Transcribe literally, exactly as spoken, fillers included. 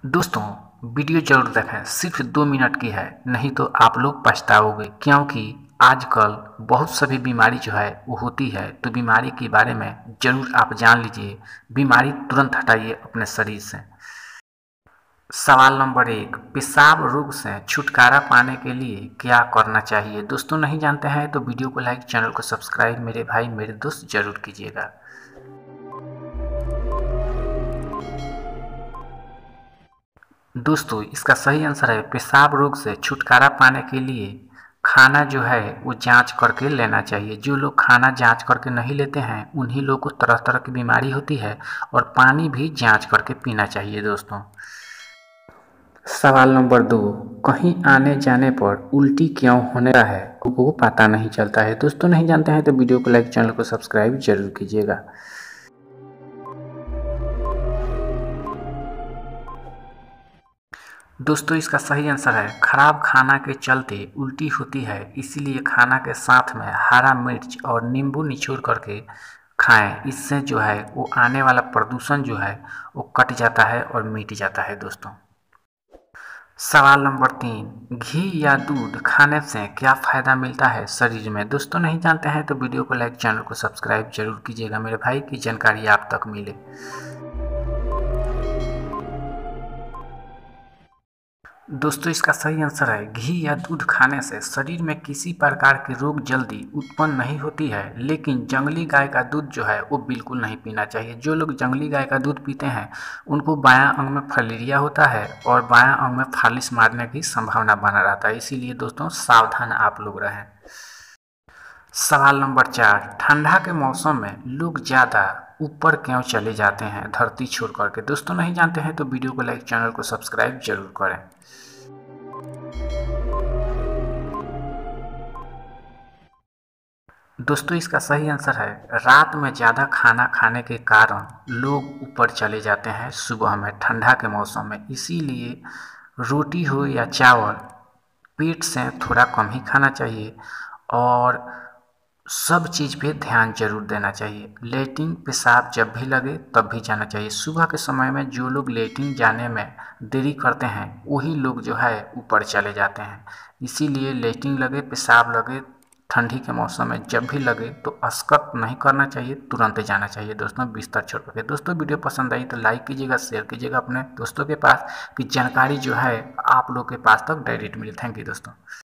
दोस्तों, वीडियो ज़रूर देखें, सिर्फ दो मिनट की है, नहीं तो आप लोग पछताओगे क्योंकि आजकल बहुत सभी बीमारी जो है वो होती है। तो बीमारी के बारे में ज़रूर आप जान लीजिए, बीमारी तुरंत हटाइए अपने शरीर से। सवाल नंबर एक, पेशाब रोग से छुटकारा पाने के लिए क्या करना चाहिए? दोस्तों नहीं जानते हैं तो वीडियो को लाइक, चैनल को सब्सक्राइब मेरे भाई मेरे दोस्त ज़रूर कीजिएगा। दोस्तों इसका सही आंसर है पेशाब रोग से छुटकारा पाने के लिए खाना जो है वो जांच करके लेना चाहिए। जो लोग खाना जांच करके नहीं लेते हैं उन्हीं लोगों को तरह तरह की बीमारी होती है और पानी भी जांच करके पीना चाहिए। दोस्तों सवाल नंबर दो, कहीं आने जाने पर उल्टी क्यों होने लगा है वो पता नहीं चलता है? दोस्तों नहीं जानते हैं तो वीडियो को लाइक, चैनल को सब्सक्राइब जरूर कीजिएगा। दोस्तों इसका सही आंसर है खराब खाना के चलते उल्टी होती है, इसीलिए खाना के साथ में हरा मिर्च और नींबू निचोड़ करके खाएं। इससे जो है वो आने वाला प्रदूषण जो है वो कट जाता है और मिट जाता है। दोस्तों सवाल नंबर तीन, घी या दूध खाने से क्या फ़ायदा मिलता है शरीर में? दोस्तों नहीं जानते हैं तो वीडियो को लाइक, चैनल को सब्सक्राइब जरूर कीजिएगा मेरे भाई की जानकारी आप तक मिले। दोस्तों इसका सही आंसर है घी या दूध खाने से शरीर में किसी प्रकार की रोग जल्दी उत्पन्न नहीं होती है, लेकिन जंगली गाय का दूध जो है वो बिल्कुल नहीं पीना चाहिए। जो लोग जंगली गाय का दूध पीते हैं उनको बायां अंग में फलेरिया होता है और बायां अंग में फालिस मारने की संभावना बना रहता है, इसीलिए दोस्तों सावधान आप लोग रहें। सवाल नंबर चार, ठंडा के मौसम में लोग ज़्यादा ऊपर क्यों चले जाते हैं धरती छोड़ करके? दोस्तों नहीं जानते हैं तो वीडियो को लाइक, चैनल को सब्सक्राइब जरूर करें। दोस्तों इसका सही आंसर है रात में ज़्यादा खाना खाने के कारण लोग ऊपर चले जाते हैं सुबह में ठंडा के मौसम में, इसीलिए रोटी हो या चावल पेट से थोड़ा कम ही खाना चाहिए और सब चीज़ पे ध्यान जरूर देना चाहिए। लेटिंग पेशाब जब भी लगे तब भी जाना चाहिए। सुबह के समय में जो लोग लेटिंग जाने में देरी करते हैं वही लोग जो है ऊपर चले जाते हैं, इसीलिए लेटिंग लगे पेशाब लगे ठंडी के मौसम में जब भी लगे तो अस्कत नहीं करना चाहिए, तुरंत जाना चाहिए दोस्तों बिस्तर छोड़ करके। दोस्तों वीडियो पसंद आई तो लाइक कीजिएगा, शेयर कीजिएगा अपने दोस्तों के पास कि जानकारी जो है आप लोग के पास तक डायरेक्ट मिले। थैंक यू दोस्तों।